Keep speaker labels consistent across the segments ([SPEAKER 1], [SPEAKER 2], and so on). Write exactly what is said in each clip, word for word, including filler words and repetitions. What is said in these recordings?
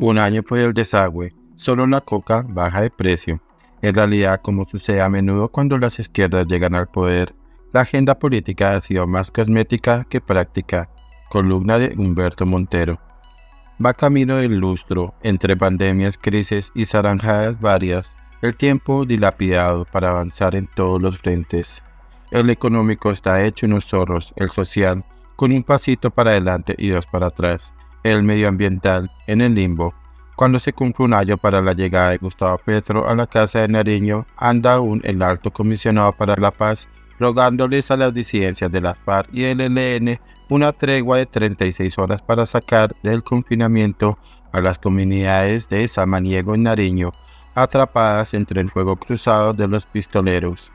[SPEAKER 1] Un año por el desagüe, solo la coca baja de precio. En realidad, como sucede a menudo cuando las izquierdas llegan al poder, la agenda política ha sido más cosmética que práctica. Columna de Humberto Montero. Va camino del lustro, entre pandemias, crisis y zaranjadas varias, el tiempo dilapidado para avanzar en todos los frentes. El económico está hecho unos zorros, el social, con un pasito para adelante y dos para atrás, el medioambiental, en el limbo. Cuando se cumple un año para la llegada de Gustavo Petro a la Casa de Nariño, anda aún el alto comisionado para la paz, rogándoles a las disidencias de las FARC y el E L N una tregua de treinta y seis horas para sacar del confinamiento a las comunidades de Samaniego y Nariño, atrapadas entre el fuego cruzado de los pistoleros.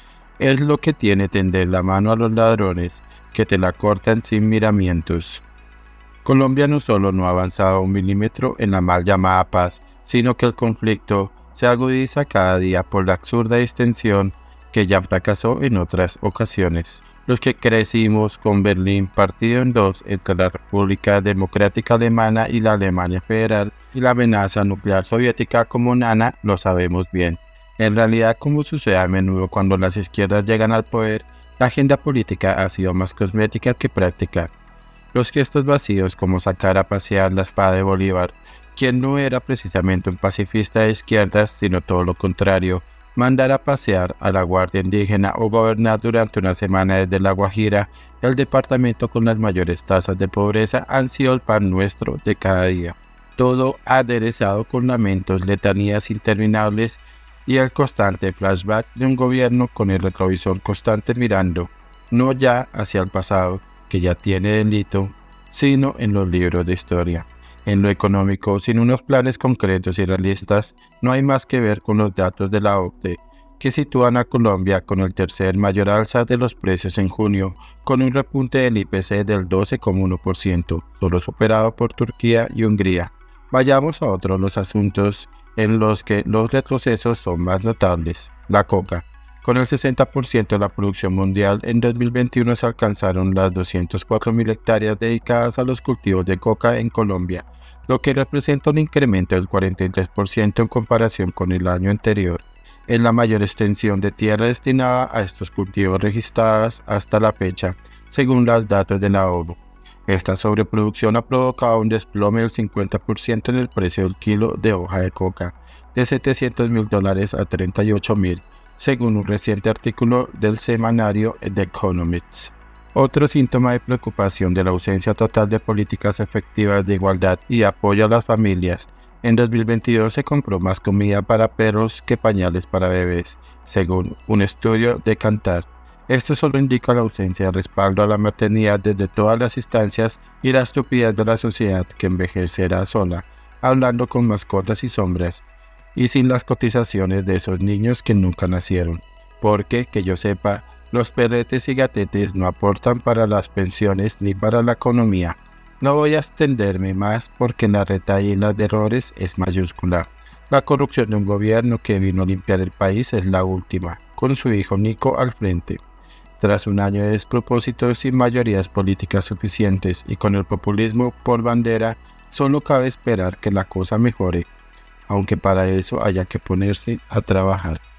[SPEAKER 1] Es lo que tiene tender la mano a los ladrones, que te la cortan sin miramientos. Colombia no solo no ha avanzado un milímetro en la mal llamada paz, sino que el conflicto se agudiza cada día por la absurda extensión que ya fracasó en otras ocasiones. Los que crecimos con Berlín partido en dos entre la República Democrática Alemana y la Alemania Federal y la amenaza nuclear soviética como nana, lo sabemos bien. En realidad, como sucede a menudo cuando las izquierdas llegan al poder, la agenda política ha sido más cosmética que práctica. Los gestos vacíos como sacar a pasear la espada de Bolívar, quien no era precisamente un pacifista de izquierdas, sino todo lo contrario, mandar a pasear a la Guardia Indígena o gobernar durante una semana desde La Guajira, el departamento con las mayores tasas de pobreza, han sido el pan nuestro de cada día. Todo aderezado con lamentos, letanías interminables y el constante flashback de un gobierno con el retrovisor constante mirando, no ya hacia el pasado, que ya tiene delito, sino en los libros de historia. En lo económico, sin unos planes concretos y realistas, no hay más que ver con los datos de la O C D E, que sitúan a Colombia con el tercer mayor alza de los precios en junio, con un repunte del I P C del doce coma uno por ciento, solo superado por Turquía y Hungría. Vayamos a otros los asuntos en los que los retrocesos son más notables. La coca. Con el sesenta por ciento de la producción mundial, en dos mil veintiuno se alcanzaron las doscientas cuatro mil hectáreas dedicadas a los cultivos de coca en Colombia, lo que representa un incremento del cuarenta y tres por ciento en comparación con el año anterior. Es la mayor extensión de tierra destinada a estos cultivos registradas hasta la fecha, según los datos de la ONU. Esta sobreproducción ha provocado un desplome del cincuenta por ciento en el precio del kilo de hoja de coca, de setecientos mil dólares a treinta y ocho mil, según un reciente artículo del semanario The Economist. Otro síntoma de preocupación de la ausencia total de políticas efectivas de igualdad y apoyo a las familias. En dos mil veintidós se compró más comida para perros que pañales para bebés, según un estudio de Kantar. Esto solo indica la ausencia de respaldo a la maternidad desde todas las instancias y la estupidez de la sociedad que envejecerá sola, hablando con mascotas y sombras, y sin las cotizaciones de esos niños que nunca nacieron, porque, que yo sepa, los perretes y gatetes no aportan para las pensiones ni para la economía. No voy a extenderme más porque la retahíla de errores es mayúscula. La corrupción de un gobierno que vino a limpiar el país es la última, con su hijo Nico al frente. Tras un año de despropósitos sin mayorías políticas suficientes y con el populismo por bandera, solo cabe esperar que la cosa mejore, aunque para eso haya que ponerse a trabajar.